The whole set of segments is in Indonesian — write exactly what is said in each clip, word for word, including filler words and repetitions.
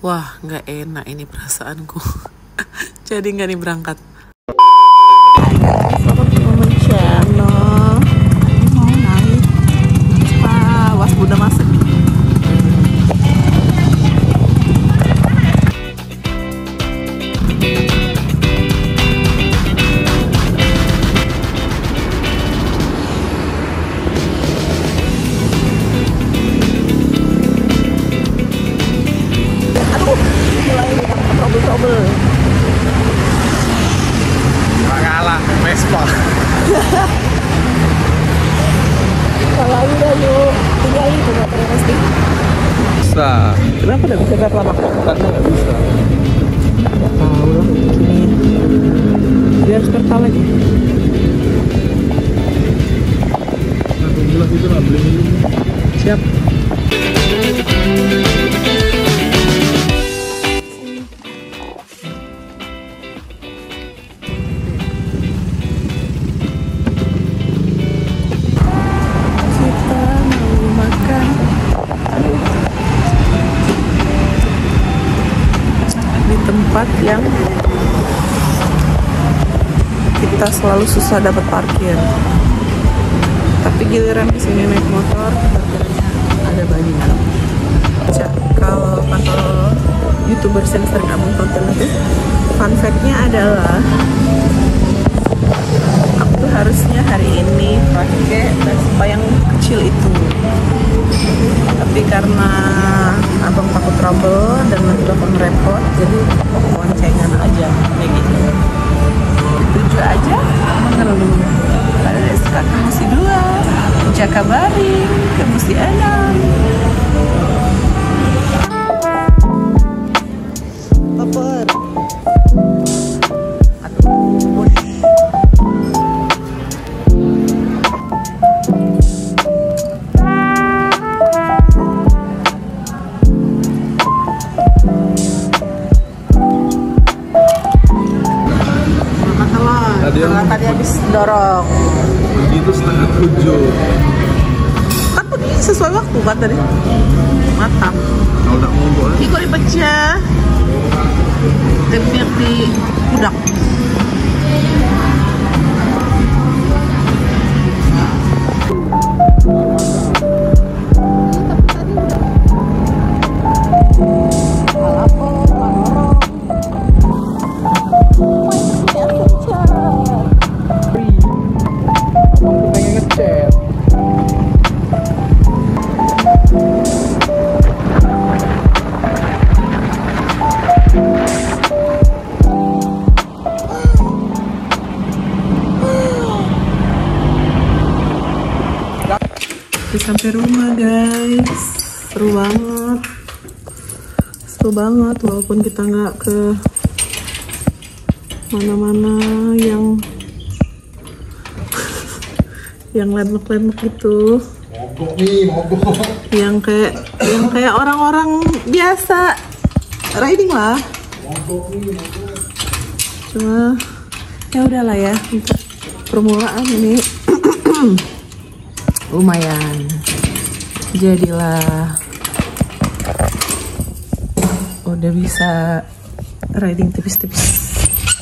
Wah, nggak enak ini perasaanku. Jadi nggak nih berangkat. Selamat momen channel. Ini mau naik. Awas Bunda masuk. Kalah Vespa. Kalau udah yuk, tinggalin tuh motornya pasti. Bisa. Kenapa nggak bisa lihat lama? Karena nggak bisa. Nggak tahu lah, bikinin. Dia harus kertal lagi. Nah, jelas itu nggak beli minum. Siap. Tempat yang kita selalu susah dapat parkir, tapi giliran kesini naik motor parkirnya ada banyak. Kalau kata YouTubers yang sering upload konten itu, fun fact-nya adalah aku tuh harusnya hari ini pakai Vespa yang kecil itu, tapi karena abang takut trouble dan nanti bakal repot, jadi boncengan aja kayak gitu. Tujuh aja mengeluh. Pada suka ke musi dua, Jakabaring, ke musi enam. Lapar. Karena tadi habis dorong. Itu setengah tujuh. Kan pergi sesuai waktu kan tadi. Mantap. Kalau udah ngumpul. Iko dibaca. Tempiak di budak. Sampai rumah guys, seru banget, seru banget walaupun kita nggak ke mana-mana yang yang landmark-landmark gitu, mogok nih, mogok, yang kayak yang kayak orang-orang biasa riding lah, mogok nih, mogok. Cuma ya udahlah ya, untuk permulaan ini lumayan, jadilah udah bisa riding tipis-tipis.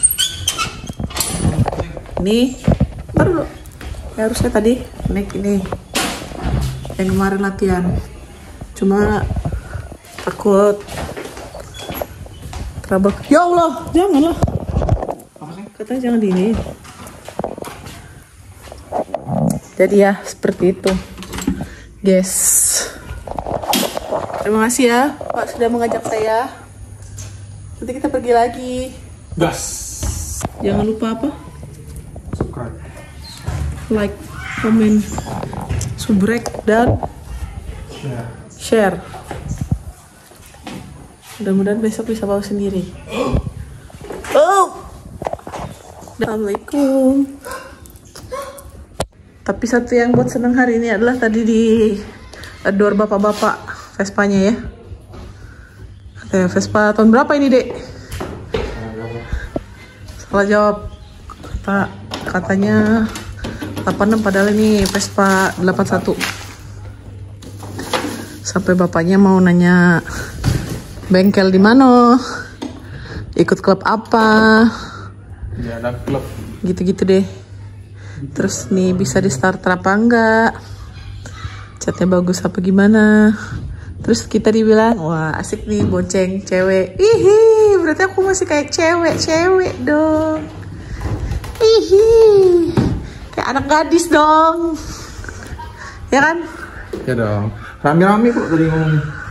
Ini baru ya, harusnya tadi naik ini yang kemarin latihan, cuma takut trouble. Ya Allah, janganlah, katanya jangan di ini. Jadi ya seperti itu guys. Terima kasih ya Pak sudah mengajak saya. Nanti kita pergi lagi. Gas. Jangan lupa apa? Subscribe, Like, comment, subrek, dan share. share. Mudah-mudahan besok bisa bawa sendiri. Oh, Assalamualaikum. Tapi satu yang buat seneng hari ini adalah tadi di adore bapak-bapak Vespanya ya. Katanya Vespa tahun berapa ini dek? Salah jawab. Kata, katanya delapan enam padahal ini Vespa delapan satu. Sampai bapaknya mau nanya Bengkel di mana? Ikut klub apa? Ya ada klub. Gitu-gitu deh. Terus nih bisa di starter apa enggak? Catnya bagus apa gimana? Terus kita dibilang, wah asik nih bonceng cewek. Ihi, berarti aku masih kayak cewek-cewek dong. Ihi, kayak anak gadis dong. Ya kan? Ya dong. Rame-rame kok tadi ngomongnya.